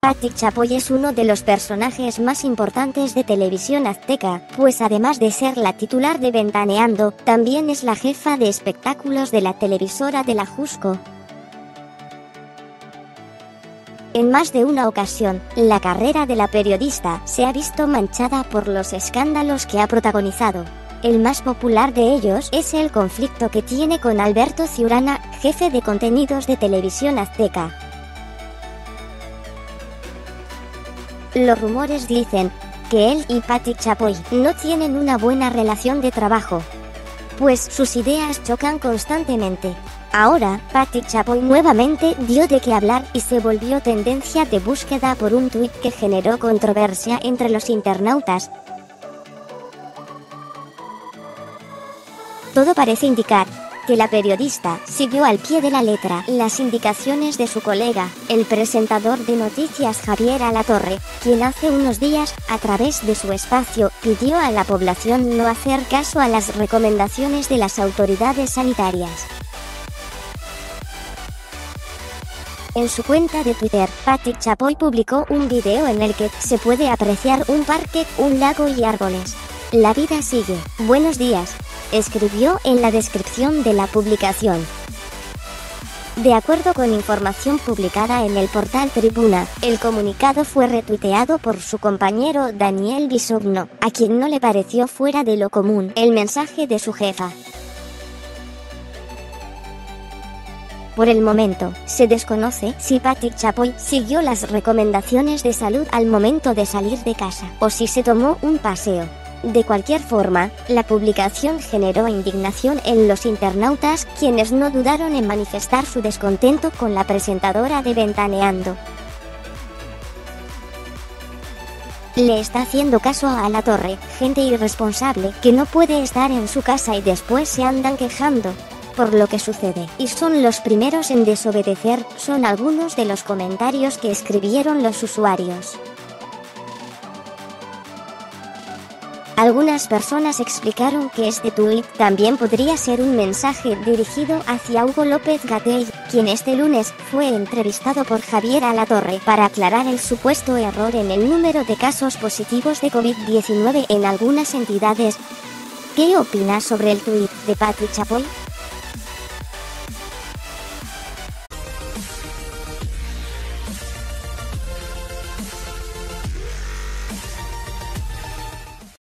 Pati Chapoy es uno de los personajes más importantes de Televisión Azteca, pues además de ser la titular de Ventaneando, también es la jefa de espectáculos de la televisora de la Jusco. En más de una ocasión, la carrera de la periodista se ha visto manchada por los escándalos que ha protagonizado. El más popular de ellos es el conflicto que tiene con Alberto Ciurana, jefe de contenidos de Televisión Azteca. Los rumores dicen que él y Pati Chapoy no tienen una buena relación de trabajo, pues sus ideas chocan constantemente. Ahora, Pati Chapoy nuevamente dio de qué hablar y se volvió tendencia de búsqueda por un tuit que generó controversia entre los internautas. Todo parece indicar que la periodista siguió al pie de la letra las indicaciones de su colega, el presentador de noticias Javier Alatorre, quien hace unos días, a través de su espacio, pidió a la población no hacer caso a las recomendaciones de las autoridades sanitarias. En su cuenta de Twitter, Pati Chapoy publicó un video en el que se puede apreciar un parque, un lago y árboles. La vida sigue. Buenos días, escribió en la descripción de la publicación. De acuerdo con información publicada en el portal Tribuna, el comunicado fue retuiteado por su compañero Daniel Bisogno, a quien no le pareció fuera de lo común el mensaje de su jefa. Por el momento, se desconoce si Pati Chapoy siguió las recomendaciones de salud al momento de salir de casa, o si se tomó un paseo. De cualquier forma, la publicación generó indignación en los internautas, quienes no dudaron en manifestar su descontento con la presentadora de Ventaneando. Le está haciendo caso a Alatorre, gente irresponsable que no puede estar en su casa y después se andan quejando por lo que sucede, y son los primeros en desobedecer, son algunos de los comentarios que escribieron los usuarios. Algunas personas explicaron que este tuit también podría ser un mensaje dirigido hacia Hugo López-Gatell, quien este lunes fue entrevistado por Javier Alatorre para aclarar el supuesto error en el número de casos positivos de COVID-19 en algunas entidades. ¿Qué opinas sobre el tuit de Pati Chapoy?